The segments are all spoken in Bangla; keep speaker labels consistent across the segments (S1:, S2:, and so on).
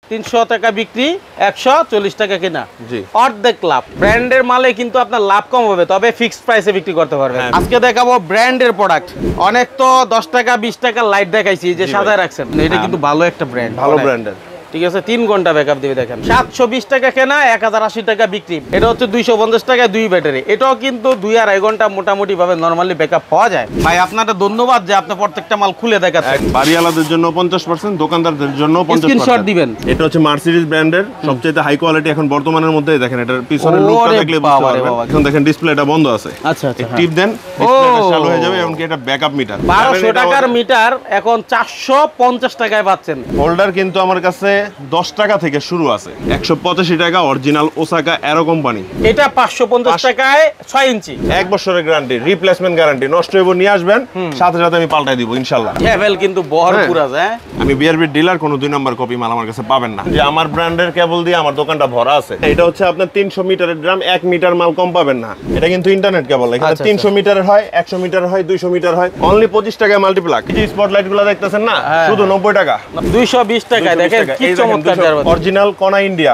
S1: 300 টাকা বিক্রি, 140 টাকা কিনা, অর্ধেক লাভ। ব্র্যান্ডের মালে কিন্তু আপনার লাভ কম হবে, তবে ফিক্সড প্রাইসে বিক্রি করতে পারবেন। আজকে দেখাবো ব্র্যান্ডের প্রোডাক্ট। অনেক তো 10 টাকা 20 টাকা লাইট দেখাইছি যে সাজায় রাখছেন, এটা কিন্তু ভালো একটা ব্র্যান্ড,
S2: ভালো ব্র্যান্ডের।
S1: ঠিক আছে, 3 ঘন্টা ব্যাকআপ দিবে। দেখেন 720 টাকা কেনা, 1080 টাকা বিক্রি। এটা হচ্ছে 250 টাকায় 2 ব্যাটারি। এটাও কিন্তু 2.5 ঘন্টা মোটামুটি ভাবে নরমালি ব্যাকআপ পাওয়া যায়। ভাই আপনাদের ধন্যবাদ যে আপনি প্রত্যেকটা মাল খুলে দেখাচ্ছেন।
S2: বাড়িওয়ালাদের জন্য 50%, দোকানদারদের জন্য 50%।
S1: স্ক্রিনশট দিবেন।
S2: এটা হচ্ছে মার্সিডিজ ব্র্যান্ডের সবচেয়ে হাই কোয়ালিটি এখন বর্তমানের মধ্যে। দেখেন এটার পিছনের লুকটা দেখলে বুঝতে পারবেন। এখন দেখেন ডিসপ্লেটা বন্ধ আছে।
S1: আচ্ছা,
S2: টিপ দেন, ডিসপ্লেটা চালু হয়ে যাবে। এমনকি এটা ব্যাকআপ মিটার,
S1: 1200 টাকার মিটার এখন 450 টাকায় পাচ্ছেন।
S2: হোল্ডার কিন্তু আমার কাছে 10 টাকা থেকে শুরু আছে, 185 টাকা অরিজিনাল ওসাকা অ্যারো কোম্পানি।
S1: এটা 550 টাকায় 6 ইঞ্চি,
S2: 1 বছরের গ্যারান্টি, রিপ্লেসমেন্ট গ্যারান্টি। নষ্ট হইব নিয়ে আসবেন, সাথে সাথে আমি পাল্টাই দিব ইনশাআল্লাহ।
S1: লেভেল কিন্তু ভরপুর আছে।
S2: আমি বিআরবি ডিলার, কোনো 2 নম্বর কপি মাল আমার কাছে পাবেন না। যে আমার ব্র্যান্ডের কেবল দিয়ে আমার দোকানটা ভরা আছে। এটা হচ্ছে আপনার 300 মিটারের ড্রাম, 1 মিটার মাল কম পাবেন না। এটা কিন্তু ইন্টারনেট কেবল। এখানে 300 মিটারের হয়, 100 মিটার হয়, 200 মিটার হয়। অনলি 25 টাকায় মাল্টিপ্লাগ। এই স্পটলাইট গুলো দেখতেছেন না, শুধু 90 টাকা।
S1: 220 টাকায় দেখেন কি চমৎকার
S2: অরিজিনাল কোনা ইন্ডিয়া,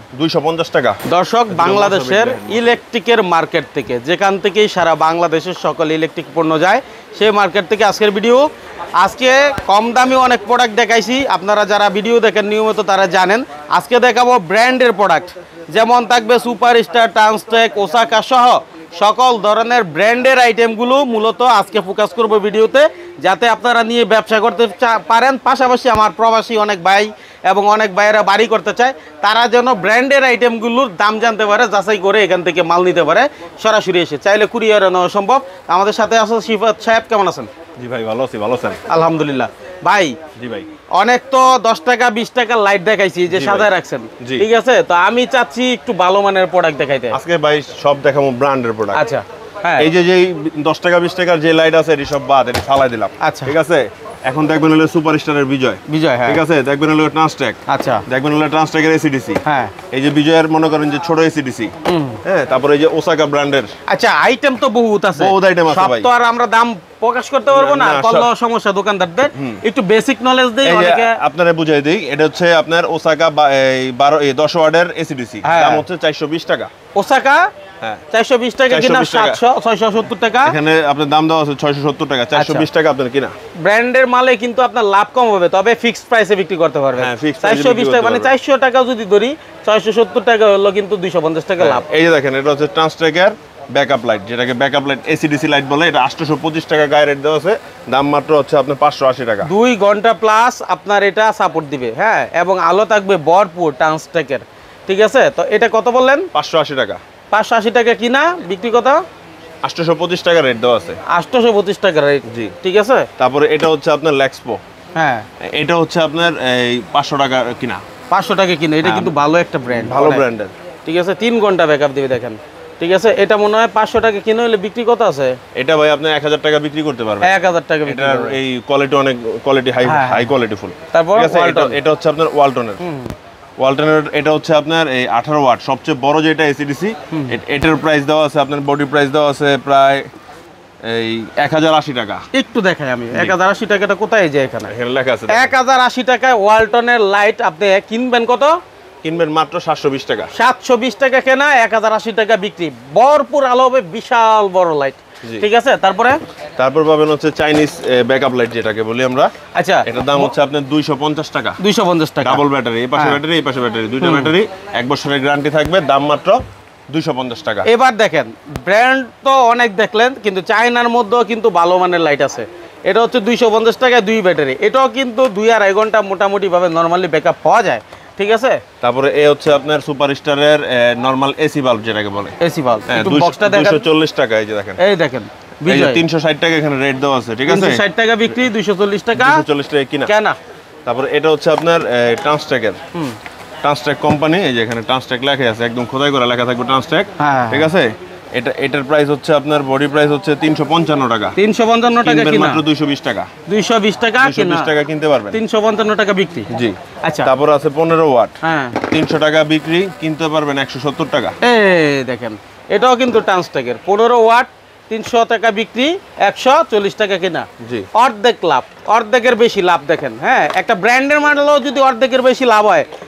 S2: 250 টাকা।
S1: দর্শক, বাংলাদেশের ইলেকট্রিকের মার্কেট থেকে, যেখান থেকেই সারা বাংলাদেশের সকল ইলেকট্রিক পণ্য যায়, সেই মার্কেট থেকে আজকের ভিডিও। আজকে কম দামি অনেক প্রোডাক্ট দেখাইছি, আপনারা যারা ভিডিও দেখেন নিয়মিত তারা জানেন। আজকে দেখাবো ব্র্যান্ডের প্রোডাক্ট, যেমন থাকবে সুপারস্টার, ট্রান্সটেক, ওসাকা সহ সকল ধরনের ব্র্যান্ডের আইটেমগুলো মূলত আজকে ফোকাস করব ভিডিওতে, যাতে আপনারা নিয়ে ব্যবসা করতে পারেন। পাশাপাশি আমার প্রবাসী অনেক ভাই এবং অনেক ভাইয়েরা বাড়ি করতে চায়, তারা যেন ব্র্যান্ডের আইটেমগুলোর দাম জানতে পারে, যাচাই করে এখান থেকে মাল নিতে পারে সরাসরি এসে। চাইলে কুরিয়ারে নেওয়া সম্ভব। আমাদের সাথে আছে শিফাত সাহেব, কেমন আছেন?
S2: জি ভাই, ভালো আছি। ভালো আছেন?
S1: আলহামদুলিল্লাহ। ভাই,
S2: জি ভাই,
S1: অনেক তো 10 টাকা 20 টাকা লাইট দেখাইছি যে সাজায় রাখছেন, ঠিক আছে, তো আমি চাচ্ছি একটু ভালো মানের প্রোডাক্ট দেখাইতে।
S2: আজকে ভাই সব দেখাবো ব্র্যান্ডের প্রোডাক্ট।
S1: আচ্ছা, হ্যাঁ,
S2: এই যে 10 টাকা 20 টাকার যে লাইট আছে, এটি সব বাদ, এটি ফালাই দিলাম।
S1: আচ্ছা,
S2: ঠিক আছে। এখন দেখবেন হলো সুপারস্টারের বিজয়,
S1: হ্যাঁ,
S2: ঠিক আছে। দেখবেন হলো ট্রান্সটেক,
S1: আচ্ছা,
S2: দেখবেন হলো ট্রান্সটেকের এসিডিসি,
S1: হ্যাঁ,
S2: এই যে বিজয়ের মনে করেন যে ছোট এসিডিসি, হ্যাঁ, তারপরে এই যে ওসাকা ব্র্যান্ডের।
S1: আচ্ছা, আইটেম তো বহুত আছে,
S2: বহুত আইটেম আছে ভাই।
S1: সব তো আর আমরা দাম প্রকাশ করতে পারবো না, কত সমস্যা দোকানদারদের। একটু বেসিক নলেজ দেই অনেকে,
S2: আপনারা বুঝাই দেই। এটা হচ্ছে আপনার ওসাকা 10 ওয়াটের এসিডিসি, দাম হচ্ছে 420 টাকা।
S1: ওসাকা 420 টাকা কিনা, 670 টাকা।
S2: এখানে আপনার দাম দেওয়া আছে 670 টাকা, 420 টাকা আপনার কিনা।
S1: ব্র্যান্ডের মালে কিন্তু আপনার লাভ কম হবে, তবে ফিক্সড প্রাইসে বিক্রি করতে পারবেন। 420 টাকা মানে 400 টাকা যদি ধরি, 670 টাকা হলো কিন্তু 250 টাকা লাভ।
S2: এই যে দেখেন, এটা হচ্ছে ট্রান্সটেকের ব্যাকআপ লাইট, যেটাকে ব্যাকআপ লাইট এসিডিসি লাইট বলে। এটা 825 টাকা গায়ে রেট দেওয়া আছে, দাম মাত্র হচ্ছে আপনার 580 টাকা।
S1: 2 ঘন্টা প্লাস আপনার এটা সাপোর্ট দিবে, হ্যাঁ, এবং আলো থাকবে ভরপুর ট্রান্সটেকের, ঠিক আছে। তো এটা কত বললেন?
S2: 580 টাকা।
S1: 580 টাকা কিনা, বিক্রি কত?
S2: 825 টাকা রেট দেওয়া আছে।
S1: 825 টাকা রেট, জি, ঠিক আছে।
S2: তারপরে এটা হচ্ছে আপনার লেক্সপো,
S1: হ্যাঁ,
S2: এটা হচ্ছে আপনার এই 500 টাকা কিনা।
S1: 500 টাকা কিনা, এটা কিন্তু ভালো একটা ব্র্যান্ড,
S2: ভালো ব্র্যান্ডের,
S1: ঠিক আছে। 3 ঘন্টা ব্যাকআপ দিবে, দেখেন, ঠিক আছে। এটা মনে হয় 500 টাকা কিনে হলে বিক্রি কত আছে?
S2: এটা ভাই আপনি 1000 টাকা বিক্রি করতে পারবেন।
S1: 1000 টাকা বিক্রি
S2: এটার এই কোয়ালিটি অনেক হাই কোয়ালিটি ফুল।
S1: তারপর
S2: এটা হচ্ছে আপনার ওয়ালটনের। এটা হচ্ছে আপনার এই 18 ওয়াট সবচেয়ে বড় যেটা এসিডিসি। এটার প্রাইস দেওয়া আছে আপনার, বডি প্রাইস দেওয়া আছে প্রায় এই 1080 টাকা।
S1: একটু দেখাই আমি 1080 টাকাটা কোথায় যায়, এখানে
S2: লেখা আছে
S1: 1080 টাকায় ওয়ালটনের লাইট আপনি কিনবেন কত?
S2: কিনবেন মাত্র 720 টাকা।
S1: 720 টাকা কেনা, 1080 টাকা বিক্রি। ভরপুর আলো হবে, বিশাল বড় লাইট, ঠিক আছে। তারপর
S2: পাবেন হচ্ছে চাইনিজ ব্যাকআপ লাইট, যেটাকে বলি আমরা।
S1: আচ্ছা,
S2: এটার দাম হচ্ছে আপনার 250 টাকা।
S1: 250 টাকা,
S2: ডাবল ব্যাটারি, এই পাশে ব্যাটারি, এই পাশে ব্যাটারি, দুইটা ব্যাটারি, 1 বছরের গ্যারান্টি থাকবে, দাম মাত্র 250 টাকা।
S1: এবার দেখেন, ব্র্যান্ড তো অনেক দেখলেন, কিন্তু চায়নার মধ্যেও কিন্তু ভালো মানের লাইট আছে। এটা হচ্ছে 250 টাকায় 2 ব্যাটারি। এটাও কিন্তু 2.5 ঘন্টা মোটামুটি ভাবে নরমালি ব্যাকআপ পাওয়া যায়, ঠিক আছে।
S2: তারপরে এই হচ্ছে আপনার সুপারস্টারের নরমাল এসি বাল্ব, যেটাকে বলে
S1: এসি বাল্ব। একটু বক্সটা দেখেন,
S2: 240 টাকা। এই যে দেখেন,
S1: এই দেখেন,
S2: 360 টাকা এখানে রেট দেওয়া আছে, ঠিক আছে।
S1: 360 টাকা বিক্রি, 240 টাকা
S2: 240 টাকা কিনা। তারপরে এটা হচ্ছে আপনার ট্রান্সটেকের, ট্রান্সটেক কোম্পানি। এই যে এখানে ট্রান্সটেক লেখা আছে, একদম খোদাই করে লেখা থাকবে ট্রান্সটেক, ঠিক আছে। এটার প্রাইস হচ্ছে আপনার, বডি প্রাইস হচ্ছে 355 টাকা।
S1: 355 টাকা কিনা,
S2: মাত্র 220 টাকা।
S1: 220 টাকা কিনা,
S2: 220 টাকা কিনতে পারবেন।
S1: 355 টাকা বিক্রি,
S2: জি।
S1: আচ্ছা,
S2: তারপর আছে 15 ওয়াট,
S1: হ্যাঁ,
S2: 300 টাকা বিক্রি, কিনতে পারবেন 170 টাকা।
S1: এই দেখেন, এটাও কিন্তু ট্রান্সটেকের 15 ওয়াট, 300 টাকা বিক্রি, 140 টাকা কিনা, জি, অর্ধেক লাভ, অর্ধেকের বেশি লাভ। দেখেন, হ্যাঁ, একটা ব্র্যান্ডের মানেও যদি অর্ধেকের বেশি লাভ হয়,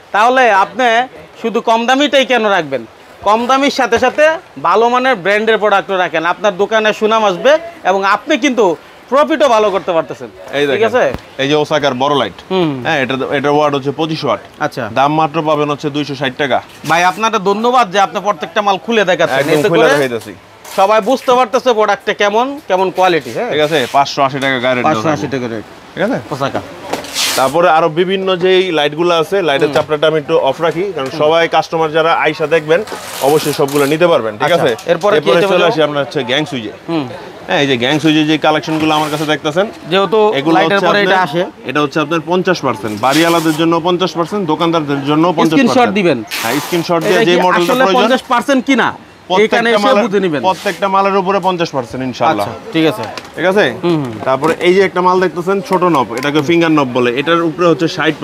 S1: তাহলে আপনি শুধু কম দামিটাই কেন রাখবেন? কম দামির সাথে সাথে ভালো মানের ব্র্যান্ডের প্রোডাক্টও রাখেন, আপনার দোকানে সুনাম আসবে এবং আপনি কিন্তু প্রফিটও ভালো করতে পারতেছেন।
S2: এই
S1: ঠিক আছে,
S2: এই যে ওসাকার বড় লাইট, হ্যাঁ এটা ওয়াট হচ্ছে 25 ওয়াট।
S1: আচ্ছা,
S2: দাম মাত্র পাবেন হচ্ছে 260 টাকা।
S1: ভাই আপনাদের ধন্যবাদ যে আপনি প্রত্যেকটা মাল খুলে দেখাচ্ছেন,
S2: একদম
S1: এতে
S2: খুলে
S1: করে
S2: দেখাইতেছি।
S1: সবাই বুঝতে পারতেছে প্রোডাক্টটা কেমন কেমন কোয়ালিটি। হ্যাঁ,
S2: ঠিক আছে, 580 টাকা গ্যারান্টি,
S1: 580 টাকা রেট,
S2: ঠিক আছে।
S1: ওসাকা।
S2: তারপরে আরো বিভিন্ন যেই লাইটগুলো আছে, লাইটের চাপড়াটা আমি একটু অফ রাখি, কারণ সবাই কাস্টমার যারা আইসা দেখবেন অবশ্যই সবগুলো নিতে পারবেন। ঠিক আছে,
S1: এরপরে
S2: চলে আসি আপনার হচ্ছে গ্যাং সুইজে। হ্যাঁ, এই যে গ্যাং সুইজে যে কালেকশনগুলো আমার কাছে দেখতেছেন,
S1: যেহেতু লাইটের পরে এটা আসে,
S2: এটা হচ্ছে আপনার 50%, বাড়িওয়ালাদের জন্য 50%, দোকানদারদের জন্য 50%।
S1: স্ক্রিনশট দিবেন।
S2: হ্যাঁ, স্ক্রিনশট দিয়ে যে মডেলটা
S1: আসলে
S2: প্রয়োজন
S1: 50% কিনা এখানে এসে বুঝে নেবেন।
S2: প্রত্যেকটা মালের উপরে 50% ইনশাআল্লাহ।
S1: আচ্ছা, ঠিক আছে,
S2: ঠিক আছে। তারপরে এই যে একটা মাল দেখতেছেন ছোট নব, এটাকে ফিঙ্গার নব বলে, এটার উপরে হচ্ছে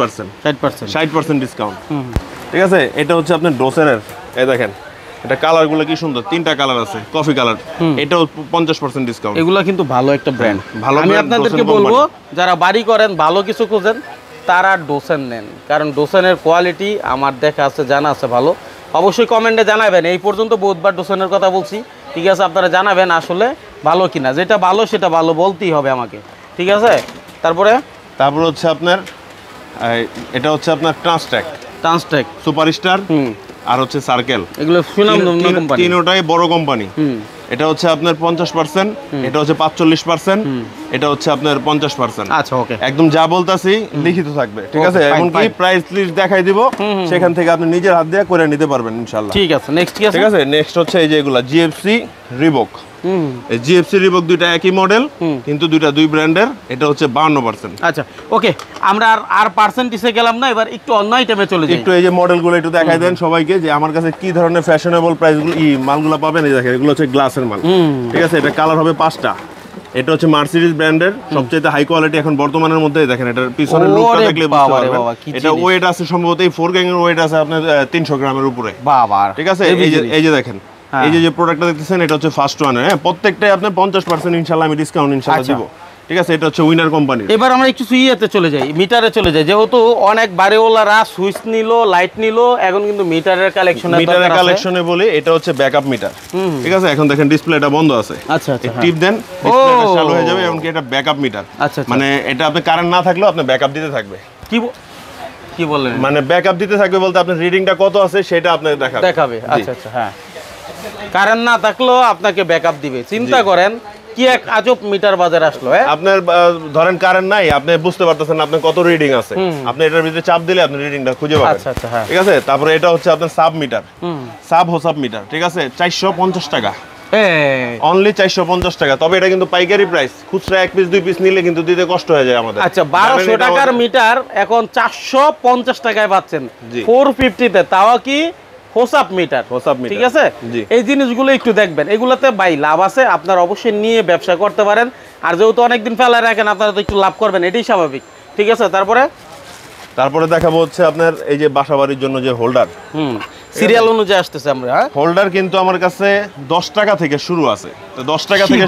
S2: 60% ডিসকাউন্ট। ঠিক আছে, এটা হচ্ছে আপনার ডোসেরের, এই দেখেন এটা কালারগুলো কি সুন্দর, 3টা কালার আছে, কফি কালার, এটাও 50% ডিসকাউন্ট।
S1: এগুলো কিন্তু ভালো একটা ব্র্যান্ড।
S2: ভালো,
S1: আমি আপনাদেরকে বলবো যারা বাড়ি করেন, ভালো কিছু খুঁজেন, তারা ডোসেন নেন, কারণ ডোসেনের কোয়ালিটি আমার দেখা আছে, জানা আছে ভালো। অবশ্যই কমেন্টে জানাবেন, এই পর্যন্ত বহুতবার ডোসেনের কথা বলছি, ঠিক আছে, আপনারা জানাবেন আসলে ভালো কিনা। যেটা ভালো সেটা ভালো বলতেই হবে আমাকে, ঠিক আছে। তারপরে
S2: হচ্ছে আপনার এটা হচ্ছে আপনার ট্রান্সট্যাক, সুপারস্টার আর হচ্ছে সার্কেল,
S1: এগুলো সুনামধন্য কোম্পানি,
S2: তিনটাই বড় কোম্পানি। এটা হচ্ছে আপনার 50%, এটা হচ্ছে 45%, এটা হচ্ছে আপনার 50%।
S1: আচ্ছা, ওকে,
S2: একদম যা বলতাছি লিখিত থাকবে, ঠিক আছে। এমনকি প্রাইস লিস্ট দেখাই দিব, সেখান থেকে আপনি নিজের হাত দিয়ে করে নিতে পারবেন ইনশাআল্লাহ।
S1: ঠিক আছে, নেক্সট কি আছে?
S2: ঠিক আছে, নেক্সট হচ্ছে এই যে এগুলা জিএফসি রিবক। এই জিএফসি রিবক দুইটা একই মডেল, কিন্তু দুইটা দুই ব্র্যান্ডের। এটা হচ্ছে 52%।
S1: আচ্ছা, ওকে, আমরা আর পার্সেন্টেজে গেলাম না, এবার একটু অন্য আইটেমে চলে যাই।
S2: একটু এই যে মডেলগুলো একটু দেখাই দেন সবাইকে, যে আমার কাছে কি ধরনের ফ্যাশনেবল প্রাইসগুলো মালগুলো পাবেন। এই দেখেন, এগুলো হচ্ছে গ্লাসের মাল, ঠিক আছে। এটা কালার হবে 5টা। এটা হচ্ছে মার্সিডিজ ব্র্যান্ডের সবচেয়ে হাই কোয়ালিটি এখন বর্তমানের মধ্যে। দেখেন এটার পিছনের লুকটা দেখলে বুঝতে পারবেন। এটা ওয়েট আছে সম্ভবত, এই 4 গ্যাং এর ওয়েট আছে আপনার 300 গ্রামের উপরে।
S1: বাবা,
S2: ঠিক আছে। এই যে দেখেন, এই যে প্রোডাক্টটা দেখতেছেন, এটা হচ্ছে ফার্স্ট ওয়ান। হ্যাঁ, প্রত্যেকটাই আপনি 50% ইনশাআল্লাহ আমি ডিসকাউন্ট ইনশাআল্লাহ দিব। ঠিক আছে, এটা হচ্ছে উইনার কোম্পানি।
S1: এবার আমরা একটু সুইয়াতে চলে যাই, মিটারে চলে যাই। যেহেতু অনেক বাড়িওয়ালারা সুইচ নিল, লাইট নিল, এখন কিন্তু মিটারের
S2: কালেকশনে বলি, এটা হচ্ছে ব্যাকআপ মিটার। ঠিক আছে, এখন দেখেন ডিসপ্লেটা বন্ধ আছে।
S1: আচ্ছা, আচ্ছা,
S2: টিপ দেন, ডিসপ্লেটা চালু হয়ে যাবে। এমনকি এটা ব্যাকআপ মিটার,
S1: আচ্ছা,
S2: মানে এটা আপনি কারেন্ট না থাকলেও আপনি ব্যাকআপ দিতে থাকবে।
S1: কি বললেন?
S2: মানে ব্যাকআপ দিতে থাকবে বলতে আপনার রিডিংটা কত আছে সেটা আপনাকে দেখাবে।
S1: আচ্ছা, আচ্ছা, হ্যাঁ, কারেন্ট না থাকলেও আপনাকে ব্যাকআপ দিবে। চিন্তা করেন কি এক আজব মিটার বাজারে আসলো।
S2: আপনার ধরেন কারেন্ট নাই, আপনি বুঝতে পারতেছেন আপনার কত রিডিং আছে, আপনি এটার ভিতরে চাপ দিলে আপনি রিডিংটা খুঁজে পাবেন।
S1: আচ্ছা, আচ্ছা, হ্যাঁ,
S2: ঠিক আছে। তারপরে এটা হচ্ছে আপনার সাব মিটার, হোসাব মিটার। ঠিক আছে, 450 টাকা, অনলি 450 টাকা। তবে এটা কিন্তু পাইকারি প্রাইস, খুচরা 1 পিস 2 পিস নিলে কিন্তু দিতে কষ্ট হয়ে যায় আমাদের।
S1: আচ্ছা, 1200 টাকার মিটার এখন 450 টাকায় পাচ্ছেন 450 তে, তাও কি হোসাব মিটার। ঠিক আছে, এই জিনিসগুলো একটু দেখবেন, এগুলোতে ভাই লাভ আছে, আপনারা অবশ্যই নিয়ে ব্যবসা করতে পারেন। আর যেহেতু অনেকদিন ফেলায় রাখেন, আপনারা তো একটু লাভ করবেন, এটাই স্বাভাবিক। ঠিক আছে, তারপরে
S2: দেখাবো হচ্ছে আপনার এই যে বাসাবাড়ির জন্য যে হোল্ডার,
S1: সিরিয়াল অনুযায়ী আসতেছে। আমরা
S2: হোল্ডার কিন্তু আমার কাছে 10 টাকা থেকে শুরু আছে। তো 10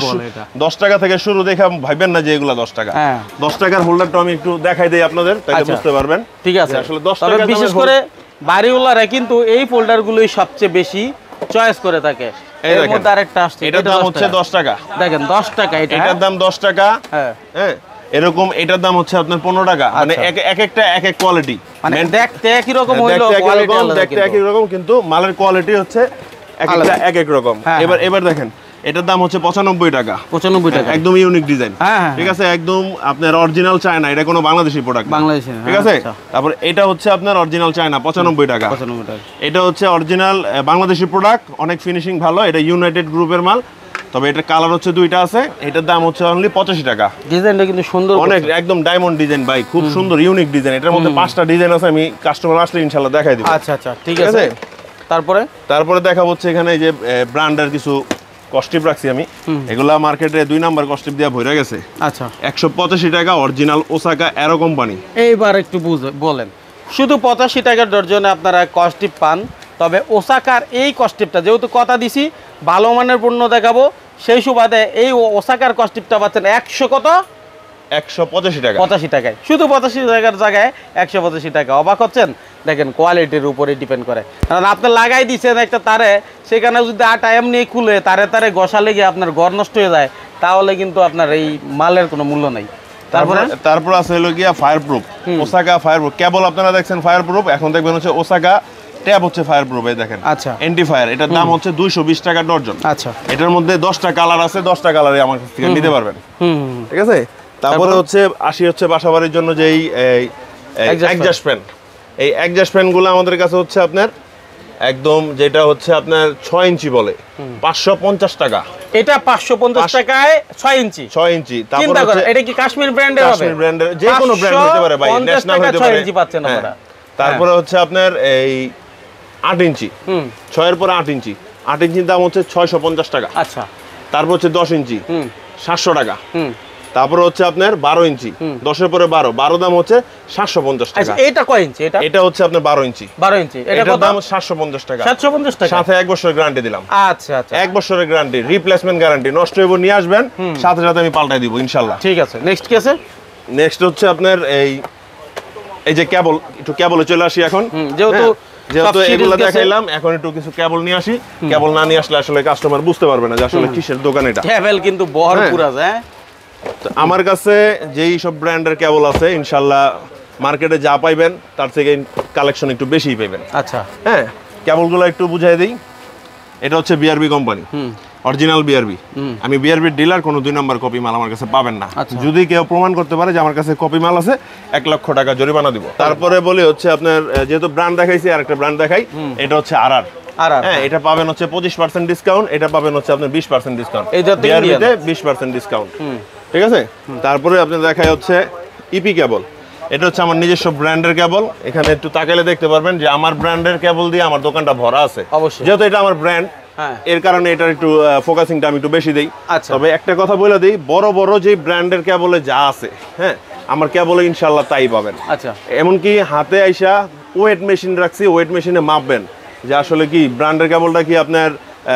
S2: টাকা থেকে শুরু, দেখা ভাইবেন না যে এগুলা 10 টাকা। 10 টাকার হোল্ডারটা আমি একটু দেখাই দেই আপনাদের, তাহলে বুঝতে পারবেন।
S1: ঠিক আছে,
S2: আসলে 10 টাকা
S1: বিশেষ করে বাড়িওয়ালারা কিন্তু এই ফোল্ডারগুলোই সবচেয়ে বেশি চয়েস করে থাকে। এর মধ্যে আরেকটা আসছে,
S2: এটার দাম হচ্ছে 10 টাকা।
S1: দেখেন 10 টাকা,
S2: এটার দাম 10 টাকা। হ্যাঁ, এরকম এটার দাম হচ্ছে আপনার 15 টাকা। মানে এক একটা এক এক কোয়ালিটি,
S1: মানে দেখতে একই রকম হইলো,
S2: দেখতে একই রকম, কিন্তু মালের কোয়ালিটি হচ্ছে এক এক রকম। এবার দেখেন, এটার দাম হচ্ছে 95 টাকা। একদম ইউনিক ডিজাইন। ঠিক আছে, একদম আপনার অরিজিনাল চায়না, এটা কোনো বাংলাদেশি প্রোডাক্ট। ঠিক আছে। তারপর এটা হচ্ছে আপনার অরিজিনাল চায়না, 95 টাকা। এটা হচ্ছে অরিজিনাল বাংলাদেশি প্রোডাক্ট, অনেক ফিনিশিং ভালো। এটা ইউনাইটেড গ্রুপের মাল, তবে এটা কালার হচ্ছে দুইটা আছে। এটার দাম হচ্ছে অনলি 85 টাকা।
S1: ডিজাইনটা কিন্তু সুন্দর,
S2: অনেক একদম ডায়মন্ড ডিজাইন ভাই, খুব সুন্দর ইউনিক ডিজাইন। এটার মধ্যে 5টা ডিজাইন আছে, আমি কাস্টমার আসলে ইনশাআল্লাহ দেখাই দিব।
S1: আচ্ছা, আচ্ছা, ঠিক আছে।
S2: তারপরে দেখাবো হচ্ছে এখানে এই যে ব্র্যান্ডের কিছু কস্টিপ রাখছি আমি। এগুলা মার্কেটে 2 নাম্বার কস্টিপ দিয়ে ভরে গেছে।
S1: আচ্ছা,
S2: 185 টাকা, অরিজিনাল ওসাকা অ্যারো কোম্পানি।
S1: এইবার একটু বলেন, শুধু 85 টাকার ডজনে আপনারা কস্টিপ পান। তবে ওসাকার এই কস্টিপটা, যেহেতু কথা দিছি ভালো মানের পণ্য দেখাবো, সেই সুবাদে এই ওসাকার কস্টিপটা পাচ্ছেন 185 টাকা। 85 টাকায়, শুধু 85 টাকার জায়গায় 185 টাকা। অবাক হচ্ছেন? দেখেন কোয়ালিটির উপরে ডিপেন্ড করে, কারণ আপনি লাগাই দিচ্ছেন একটা তারে, সেখানে যদি আটা এমনি খুলে তারে তারে ঘষা লেগে আপনার ঘর নষ্ট হয়ে যায়, তাহলে কিন্তু আপনার এই মালের কোনো মূল্য নেই।
S2: তারপর আছে হলো গিয়া fire proof, Osaka fire proof কেবল আপনারা দেখছেন ফায়ার প্রুফ, এখন দেখবেন হচ্ছে ওসাকা ট্যাব হচ্ছে ফায়ার প্রুফ। এই দেখেন
S1: আচ্ছা,
S2: অ্যান্টি ফায়ার, এটার দাম হচ্ছে 220 টাকা ডজন।
S1: আচ্ছা,
S2: এটার মধ্যে 10টা কালার আছে, 10টা কালারে আমার কাছ থেকে নিতে পারবেন। ঠিক আছে। তারপরে হচ্ছে আসি হচ্ছে বাসাবাড়ির জন্য যে এই এক্সজস্ট ফ্যান, এই এক্সজস্ট ফ্যান গুলো আমাদের কাছে হচ্ছে আপনার একদম যেটা হচ্ছে আপনার 6 ইঞ্চি বলে 550 টাকা।
S1: এটা 550 টাকায় 6 ইঞ্চি।
S2: তারপর হচ্ছে
S1: এটা কি কাশ্মীর ব্র্যান্ডের হবে?
S2: কাশ্মীর ব্র্যান্ডের যে কোনো ব্র্যান্ড হতে পারে ভাই, ন্যাশনাল হতে পারে।
S1: 6 ইঞ্চি পাচ্ছেন আপনারা।
S2: তারপরে হচ্ছে আপনার এই 8 ইঞ্চি, 6 এর পরে 8 ইঞ্চি, 8 ইঞ্চির দাম হচ্ছে 650 টাকা।
S1: আচ্ছা।
S2: তারপর হচ্ছে 10 ইঞ্চি 700 টাকা। তারপর হচ্ছে আপনার 12 ইঞ্চি, 10 এর পরে 12 দাম হচ্ছে 750 টাকা।
S1: এটা কয় ইঞ্চি?
S2: এটা হচ্ছে আপনার 12 ইঞ্চি।
S1: 12 ইঞ্চি
S2: এটার দাম 750 টাকা।
S1: 750 টাকা,
S2: সাথে 1 বছরের গ্যারান্টি দিলাম।
S1: আচ্ছা আচ্ছা,
S2: 1 বছরের গ্যারান্টি, রিপ্লেসমেন্ট গ্যারান্টি, নষ্ট হইব নিয়ে আসবেন, সাথে সাথে আমি পাল্টাই দিব ইনশাআল্লাহ।
S1: ঠিক আছে। নেক্সট কি আছে?
S2: নেক্সট হচ্ছে আপনার এই যে কেবল, একটু কেবলে চলে আসি এখন। যেহেতু এগুলো দেখাইলাম, এখন একটু কিছু কেবল নিয়ে আসি। কেবল না নিয়ে আসলে আসলে কাস্টমার বুঝতে পারবে না যে আসলে কিসের দোকান এটা।
S1: কেবল কিন্তু ভরপুর আছে।
S2: তো আমার কাছে যেই সব ব্র্যান্ডের কেবল আছে ইনশাআল্লাহ মার্কেটে যা পাইবেন তার থেকে কালেকশন একটু বেশিই পাইবেন।
S1: আচ্ছা,
S2: হ্যাঁ, কেবলগুলো একটু বুঝাই দিই। এটা হচ্ছে বিআরবি কোম্পানি, অরিজিনাল বিআরবি। আমি বিআরবির ডিলার, কোনো 2 নম্বর কপি মাল আমার কাছে পাবেন না। যদি কেউ প্রমাণ করতে পারে যে আমার কাছে কপি মাল আছে, 1 লক্ষ টাকা জরিমানা দিব। তারপরে বলি হচ্ছে আপনার যেহেতু ব্র্যান্ড দেখাইছি, আর একটা ব্র্যান্ড দেখাই। এটা হচ্ছে আরআর। হ্যাঁ, এটা পাবেন হচ্ছে 25% ডিসকাউন্ট, এটা পাবেন হচ্ছে আপনার 20% ডিসকাউন্ট। বিআরবিতে 20% ডিসকাউন্ট। ঠিক আছে। তারপরে আপনার দেখাই হচ্ছে ইপি কেবল। এটা হচ্ছে আমার নিজস্ব ব্র্যান্ডের কেবল। এখানে একটু তাকাইলে দেখতে পারবেন যে আমার ব্র্যান্ডের কেবল দিয়ে আমার দোকানটা ভরা আছে। যেহেতু এটা আমার ব্র্যান্ড, এর কারণে এটার একটু ফোকাসিংটা আমি একটু বেশি দেই। তবে একটা কথা বলে দিই, বড় বড় যে ব্র্যান্ডের কেবলে যা আছে, হ্যাঁ, আমার কেবলে ইনশাআল্লাহ তাই পাবেন।
S1: আচ্ছা।
S2: এমনকি হাতে আইসা ওয়েট মেশিন রাখছি, ওয়েট মেশিনে মাপবেন যে আসলে কি ব্র্যান্ডের কেবলটা কি আপনার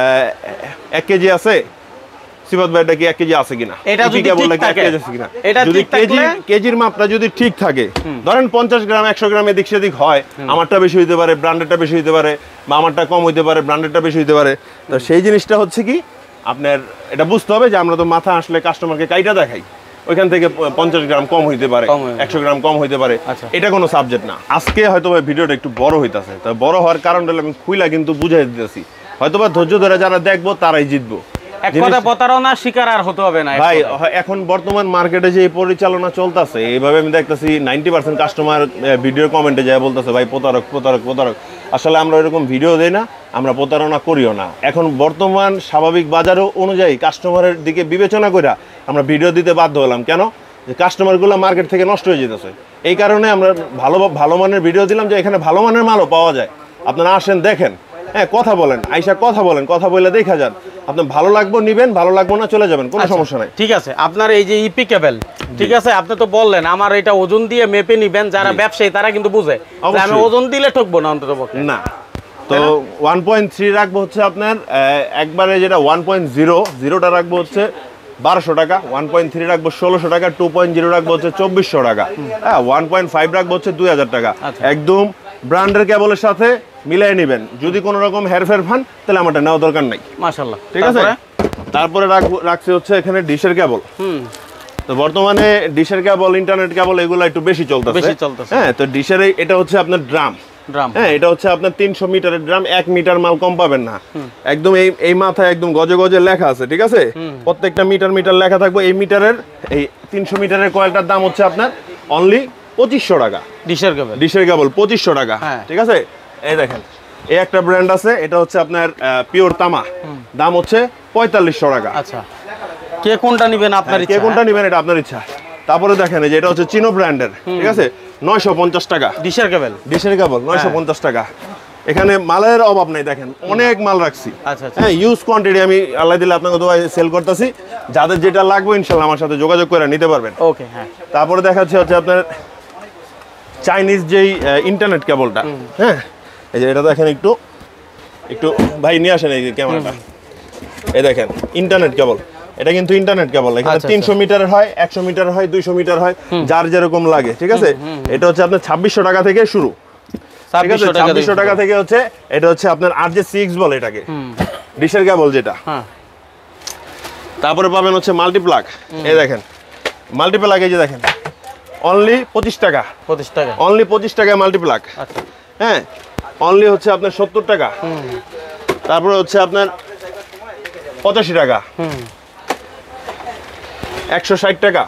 S2: 1 কেজি আছে, সিবাত ভাইটা কি 1 কেজি আছে কিনা,
S1: এটা যদি ঠিক থাকে,
S2: যদি কেজির মাপটা যদি ঠিক থাকে, ধরেন 50 গ্রাম 100 গ্রাম এদিক সেদিক হয়, আমারটা বেশি হইতে পারে, ব্র্যান্ডেরটা বেশি হইতে পারে, বা আমারটা কম হইতে পারে, ব্র্যান্ডেরটা বেশি হইতে পারে। তো সেই জিনিসটা হচ্ছে কি আপনার এটা বুঝতে হবে যে আমরা তো মাথা আসলে কাস্টমারকে কাইটা দেখাই, ওইখান থেকে 50 গ্রাম কম হইতে পারে, 100 গ্রাম কম হইতে পারে, এটা কোনো সাবজেক্ট না। আজকে হয়তো ভিডিওটা একটু বড় হইতাছে, তো বড় হওয়ার কারণটা আমি খুইলা কিন্তু বুঝাই দিতেছি, হয়তো বা ধৈর্য ধরে যারা দেখবো তারাই জিতবো।
S1: এক কথা প্রতারণা শিকার আর হতে হবে না
S2: ভাই। এখন বর্তমান মার্কেটে যে পরিচালনা চলতেছে, এইভাবে আমি দেখতেছি 90% কাস্টমার ভিডিও কমেন্টে যায় বলতেছে ভাই প্রতারক প্রতারক প্রতারক। আসলে আমরা এরকম ভিডিও দেই না, আমরা প্রতারণা করিও না। এখন বর্তমান স্বাভাবিক বাজার অনুযায়ী কাস্টমারের দিকে বিবেচনা করে আমরা ভিডিও দিতে বাধ্য হলাম। কেন? যে কাস্টমারগুলো মার্কেট থেকে নষ্ট হয়ে যেতেছে, এই কারণে আমরা ভালো মানের ভিডিও দিলাম যে এখানে ভালো মানের মালও পাওয়া যায়। আপনারা আসেন, দেখেন, হ্যাঁ, কথা বলেন, আইসা কথা বলেন, কথা বলে দেখা যান। আপনার ভালো লাগবে নিবেন, ভালো লাগবে না চলে যাবেন, কোনো সমস্যা নাই।
S1: ঠিক আছে। আপনার এই যে ইপি কেবল, ঠিক আছে, আপনি তো বললেন আমার এটা ওজন দিয়ে মেপে নিবেন, যারা ব্যবসায়ী তারা কিন্তু বুঝে আমি ওজন দিলে ঠকবো না অন্তত না।
S2: তো 1.3 রাখবো হচ্ছে আপনার একবারে, যেটা 1.0টা রাখবো হচ্ছে 1200 টাকা, 1.3 রাখবো 1600 টাকা, 2.0 রাখবো হচ্ছে 2400 টাকা, হ্যাঁ, 1.5 রাখবো হচ্ছে 2000 টাকা। একদম ব্র্যান্ডের কেবলের সাথে মিলাই নেবেন। যদি কোনো রকম হেরফের ফান, তাহলে আমারটা নেওয়া দরকার নাই।
S1: মাশাআল্লাহ।
S2: ঠিক আছে। তারপরে রাখছি হচ্ছে এখানে ডিশের কেবল। তো বর্তমানে ডিশের কেবল, ইন্টারনেট কেবল এগুলো একটু বেশি চলতেছে। হ্যাঁ, তো ডিশের এটা হচ্ছে আপনার ড্রাম। হ্যাঁ, এটা হচ্ছে আপনার 300 মিটারের ড্রাম, 1 মিটার মাল কম পাবেন না। একদম এই মাথায় একদম গজে গজে লেখা আছে। ঠিক আছে। প্রত্যেকটা মিটার লেখা থাকবে। এই মিটারের, এই 300 মিটারের কয়েলটার দাম হচ্ছে আপনার অনলি 2500 টাকা। ডিশের কেবল 2500 টাকা। ঠিক আছে। এই দেখেন, এই একটা ব্র্যান্ড আছে, এটা হচ্ছে আপনার পিওর তামা, দাম হচ্ছে 4500 টাকা।
S1: আচ্ছা, কে কোনটা নেবেন আপনার ইচ্ছা,
S2: কে কোনটা নেবেন এটা আপনার ইচ্ছা। তারপরে দেখেন যে এটা হচ্ছে চিনো ব্র্যান্ডের, ঠিক আছে, 950 টাকা ডিশের কেবল 950 টাকা। এখানে মালের অভাব নাই, দেখেন অনেক মাল রাখছি। হ্যাঁ, ইউজ কোয়ান্টিটি আমি আল্লাহ দিলে আপনাকে তো সেল করতেছি। যাদের যেটা লাগবে ইনশাআল্লাহ আমার সাথে যোগাযোগ করে নিতে পারবেন।
S1: ওকে। হ্যাঁ,
S2: তারপরে দেখাচ্ছে হচ্ছে আপনার চাইনিজ যেই ইন্টারনেট কেবলটা। হ্যাঁ, এই যে এটা দেখেন, একটু ভাই নিয়ে আসেন এই ক্যামেরাটা। এই দেখেন ইন্টারনেট কেবল, এটা কিন্তু ইন্টারনেট কেবল। এখানে 300 মিটারের হয়, 100 মিটার হয়, 200 মিটার হয়, যার যেরকম লাগে। ঠিক আছে। এটা হচ্ছে আপনার 2600 টাকা থেকে শুরু। ঠিক আছে 2600 টাকা থেকে হচ্ছে এটা হচ্ছে আপনার RJ6 বলে এটাকে ডিশের কেবল যেটা।
S1: হ্যাঁ,
S2: তারপরে পাবেন হচ্ছে মাল্টিপ্লাগ, এই দেখেন মাল্টিপ্লাগ, এই যে দেখেন অনলি 25 টাকা,
S1: 25 টাকা,
S2: অনলি 25 টাকা মাল্টিপ্লাগ।
S1: আচ্ছা,
S2: হ্যাঁ, অনলি হচ্ছে আপনার 70 টাকা। তারপরে হচ্ছে আপনার 85 টাকা, 160 টাকা।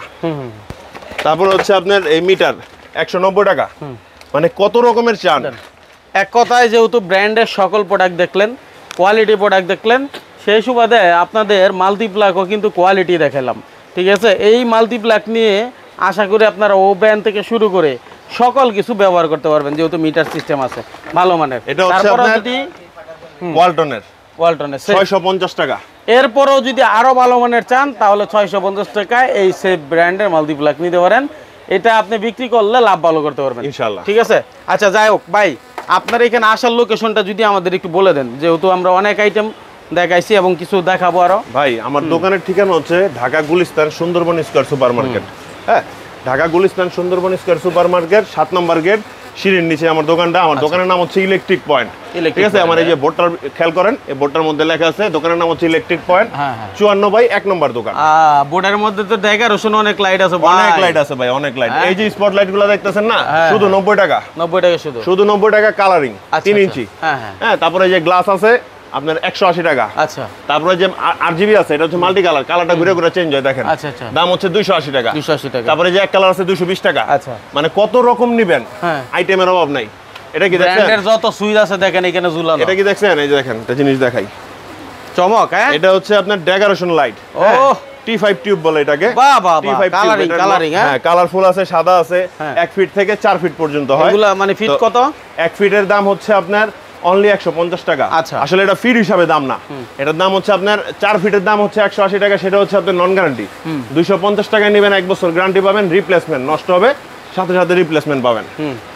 S2: তারপরে হচ্ছে আপনার এই মিটার 190 টাকা। মানে কত রকমের চান।
S1: এক কথায় যেহেতু ব্র্যান্ডের সকল প্রোডাক্ট দেখলেন, কোয়ালিটি প্রোডাক্ট দেখলেন, সেই সুবাদে আপনাদের মাল্টিপ্লাগও কিন্তু কোয়ালিটি দেখালাম। ঠিক আছে, এই মাল্টিপ্লাগ নিয়ে আশা করি আপনারা ওভেন থেকে শুরু করে সকল কিছু ব্যবহার করতে পারবেন, যেহেতু মিটার সিস্টেম আছে ভালো মানের।
S2: এটা হচ্ছে
S1: তারপরে
S2: আপনার
S1: যদি
S2: ওয়ালটনের
S1: ওয়ালটনের
S2: 650 টাকা।
S1: এরপরেও যদি আরো ভালো মানের চান তাহলে 650 টাকায় এই সেফ ব্র্যান্ডের মাল্টিপ্লাগ নিতে পারেন। এটা আপনি বিক্রি করলে লাভ ভালো করতে পারবেন
S2: ইনশাআল্লাহ।
S1: ঠিক আছে, আচ্ছা যাই হোক ভাই, আপনার এখানে আসার লোকেশনটা যদি আমাদের একটু বলে দেন, যেহেতু আমরা অনেক আইটেম দেখাইছি এবং কিছু দেখাবো আরো।
S2: ভাই আমার দোকানের ঠিকানা হচ্ছে Dhaka Gulistan Sundarban square super market. হ্যাঁ, Dhaka Gulistan Sundarban square super market 7 নম্বর গেট, সিঁড়ির নিচে আমার দোকানটা। আমার দোকানের নাম হচ্ছে ইলেকট্রিক পয়েন্ট। ঠিক আছে, আমার এই যে বোর্ডটার খেয়াল করেন, এই বোর্ডটার মধ্যে লেখা আছে দোকানের নাম হচ্ছে ইলেকট্রিক পয়েন্ট, 54 বাই 1 নম্বর দোকান।
S1: বোর্ডের মধ্যে তো ডেকোরেশন অনেক লাইট আছে,
S2: অনেক লাইট আছে ভাই, অনেক লাইট। এই যে স্পট লাইট গুলো দেখতেছেন না, শুধু 90 টাকা,
S1: 90 টাকা শুধু
S2: 90 টাকা কালারিং 3 ইঞ্চি।
S1: হ্যাঁ,
S2: হ্যাঁ, তারপরে যে গ্লাস আছে আপনার 180 টাকা।
S1: আচ্ছা,
S2: তারপরে যে RGB আছে, এটা হচ্ছে মাল্টি কালার, কালারটা ঘুরে ঘুরে চেঞ্জ হয় দেখেন।
S1: আচ্ছা আচ্ছা,
S2: দাম হচ্ছে 280 টাকা।
S1: 280 টাকা।
S2: তারপরে যে এক কালার আছে 220 টাকা।
S1: আচ্ছা,
S2: মানে কত রকম নিবেন, আইটেমের অভাব নাই। এটা কি দেখছেন,
S1: ব্র্যান্ডের যত সুইচ আছে দেখেন এখানে ঝুলানো।
S2: এটা কি দেখছেন, এই যে দেখেন একটা জিনিস দেখাই,
S1: চমক। হ্যাঁ,
S2: এটা হচ্ছে আপনার ডেকোরেশন লাইট।
S1: ও
S2: T5 টিউব বলে এটাকে।
S1: বাহ বাহ,
S2: T5
S1: কালারিং কালারিং।
S2: হ্যাঁ, কালারফুল আছে, সাদা আছে, 1 ফিট থেকে 4 ফিট পর্যন্ত হয়।
S1: এগুলা মানে ফিট কত?
S2: 1 ফিটের দাম হচ্ছে আপনার অনলি 150 টাকা।
S1: আচ্ছা,
S2: আসলে এটা ফিট হিসাবে দাম না, এটার দাম হচ্ছে আপনার 4 ফিটের দাম হচ্ছে 180 টাকা। সেটা হচ্ছে আপনার নন গ্যারান্টি। 250 টাকায় নেবেন, 1 বছর গ্যারান্টি পাবেন, রিপ্লেসমেন্ট নষ্ট হবে সাথে সাথে রিপ্লেসমেন্ট পাবেন।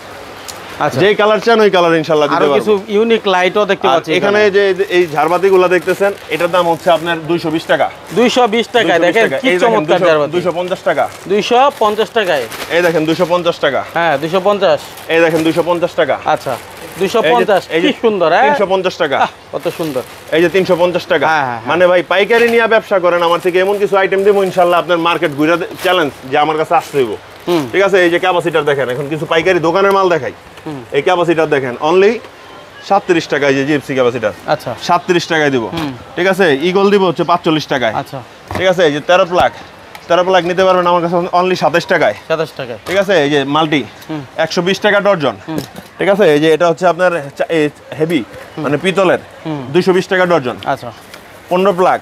S1: আচ্ছা,
S2: যেই কালার চান ওই কালার ইনশাআল্লাহ দিতে
S1: আরো
S2: পারবো।
S1: কিছু ইউনিক লাইটও দেখতে পাচ্ছি
S2: এখানে যে এই ঝাড়বাতিগুলো দেখতেছেন, এটার দাম হচ্ছে আপনার 220 টাকা।
S1: 220 টাকায় দেখেন কি চমৎকার ঝাড়বাতি।
S2: 250 টাকা,
S1: 250 টাকায়।
S2: এই দেখেন 250 টাকা।
S1: হ্যাঁ, 250।
S2: এই দেখেন 250 টাকা।
S1: আচ্ছা, 250 কি সুন্দর। হ্যাঁ,
S2: 350 টাকা।
S1: কত সুন্দর।
S2: এই যে 350 টাকা। মানে ভাই পাইকারি নিয়ে ব্যবসা করেন, আমার থেকে এমন কিছু আইটেম দেবো ইনশাআল্লাহ আপনার মার্কেট ঘুরে চ্যালেঞ্জ যে আমার কাছে আসতে হইব। ঠিক আছে, এই যে ক্যাপাসিটার দেখেন, এখন কিছু পাইকারি দোকানের মাল দেখাই। এই ক্যাপাসিটার দেখেন অনলি 37 টাকায়, যে জিপসি ক্যাপাসিটার।
S1: আচ্ছা,
S2: 37 টাকায় দিব। ঠিক আছে, ইগল দিব হচ্ছে 45 টাকায়।
S1: আচ্ছা,
S2: ঠিক আছে, এই যে 13 প্লাগ নিতে পারবেন আমার কাছে অনলি 27 টাকায়।
S1: 27 টাকায়।
S2: ঠিক আছে, এই যে মাল্টি 120 টাকা ডর্জন। ঠিক আছে, এই যে এটা হচ্ছে আপনার হেভি মানে পিতলের 220 টাকা ডর্জন।
S1: আচ্ছা,
S2: 15 প্লাগ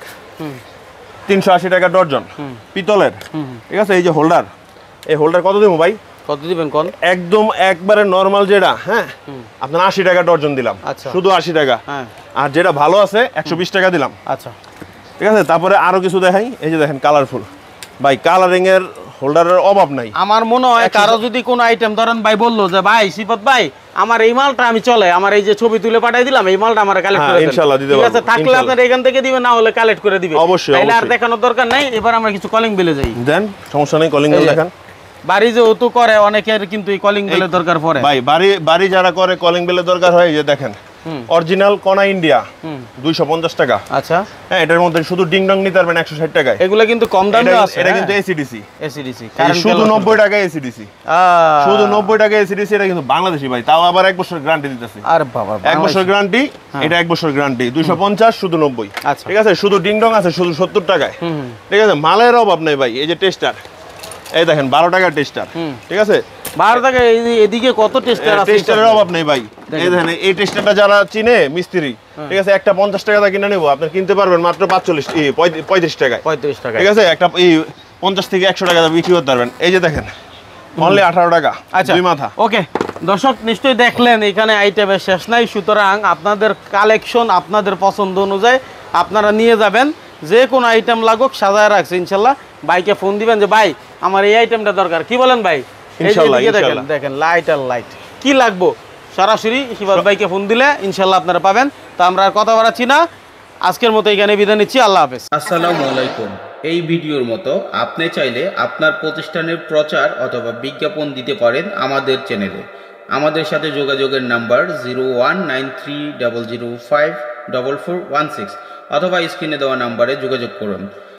S2: 380 টাকা ডর্জন পিতলের। ঠিক আছে, এই যে হোল্ডার, এই হোল্ডার কত দেবো ভাই?
S1: কত দিবেন কোন?
S2: একদম একবারে নরমাল যেটা, হ্যাঁ আপনার 80 টাকা ডর্জন দিলাম, শুধু 80 টাকা। আর যেটা ভালো আছে 120 টাকা দিলাম।
S1: আচ্ছা,
S2: ঠিক আছে, তারপরে আরো কিছু দেখাই। এই যে দেখেন কালারফুল, ভাই কালারিং এর হোল্ডারের অভাব নাই।
S1: আমার মনে হয় কারো যদি কোনো আইটেম ধরেন ভাই বললো যে ভাই সিফাত ভাই আমার এই মালটা আমি চলে, আমার এই যে ছবি তুলে পাঠাই দিলাম, এই মালটা আমার কালেক্ট করে দেন।
S2: ইনশাআল্লাহ দিতে
S1: ঠিক
S2: পারবো।
S1: আছে, থাকলে আপনার এখান থেকে দিবেন, না হলে কালেক্ট করে দিবেন।
S2: অবশ্যই,
S1: তাহলে আর
S2: অবশ্যই।
S1: দেখানোর দরকার নাই। এবার আমরা কিছু কলিং বেলে যাই।
S2: দেন, সমস্যা নেই, কলিং বেল দেখান।
S1: বাড়ি যেহেতু করে অনেকের কিন্তু এই কলিং বেলের দরকার পড়ে।
S2: ভাই বাড়ি যারা করে কলিং বেলের দরকার হয়, এই যে দেখেন অরিজিনাল কোনা ইন্ডিয়া 250 টাকা।
S1: আচ্ছা,
S2: হ্যাঁ, এটার মধ্যে শুধু ডিং ডং নিতে পারবেন 160 টাকায়।
S1: এগুলা কিন্তু কম দামে আছে।
S2: এটা কিন্তু এসিডিসি শুধু
S1: শুধু
S2: 90 টাকা এসিডিসি, শুধু 90 টাকা এসিডিসি। এটা কিন্তু বাংলাদেশি ভাই, তাও আবার 1 বছর গ্যারান্টি দিতেছি।
S1: আর বাবা,
S2: 1 বছর গ্যারান্টি, এটা 1 বছর গ্যারান্টি। 250 শুধু 90।
S1: আচ্ছা,
S2: ঠিক আছে, শুধু ডিং ডং আছে শুধু 70 টাকায়। ঠিক আছে, মালের অভাব নেই ভাই। এই যে টেস্টার, এই দেখেন 12 টাকার টেস্টার। ঠিক আছে,
S1: 12 টাকা। এদিকে কত টেস্টার আছে,
S2: টেস্টারের অভাব নেই ভাই। এই দেখেন এই টেস্টারটা যারা চিনে মিস্ত্রি, ঠিক আছে, একটা 50 টাকা দা কিনে নেব, আপনি কিনতে পারবেন মাত্র 35 টাকায়।
S1: 35 টাকা।
S2: ঠিক আছে, একটা 50 থেকে 100 টাকা বিক্রি করতে পারবেন। এই যে দেখেন অনলি 18 টাকা।
S1: আচ্ছা,
S2: দুই মাথা।
S1: ওকে দর্শক নিশ্চয়ই দেখলেন এখানে আইটেমের শেষ নাই। সুতরাং আপনাদের কালেকশন আপনাদের পছন্দ অনুযায়ী আপনারা নিয়ে যাবেন। যে কোনো আইটেম লাগুক সাজায় রাখছে ইনশাল্লাহ। ভাইকে ফোন দিবেন যে ভাই আমার এই আইটেমটা দরকার, কি বলেন ভাই?
S2: ইনশাআল্লাহ,
S1: দেখেন দেখেন লাইট আর লাইট কি লাগবো, সরাসরি শিবাদ ভাইকে ফোন দিলে ইনশাল্লাহ আপনারা পাবেন। তো আমরা আর কথা বাড়াচ্ছি না, আজকের মতো এখানে বিদায় নিচ্ছি। আল্লাহ হাফেজ।
S3: আসসালামু আলাইকুম। এই ভিডিওর মতো আপনি চাইলে আপনার প্রতিষ্ঠানের প্রচার অথবা বিজ্ঞাপন দিতে পারেন আমাদের চ্যানেলে। আমাদের সাথে যোগাযোগের নাম্বার 019300544416 অথবা স্ক্রিনে দেওয়া নাম্বারে যোগাযোগ করুন।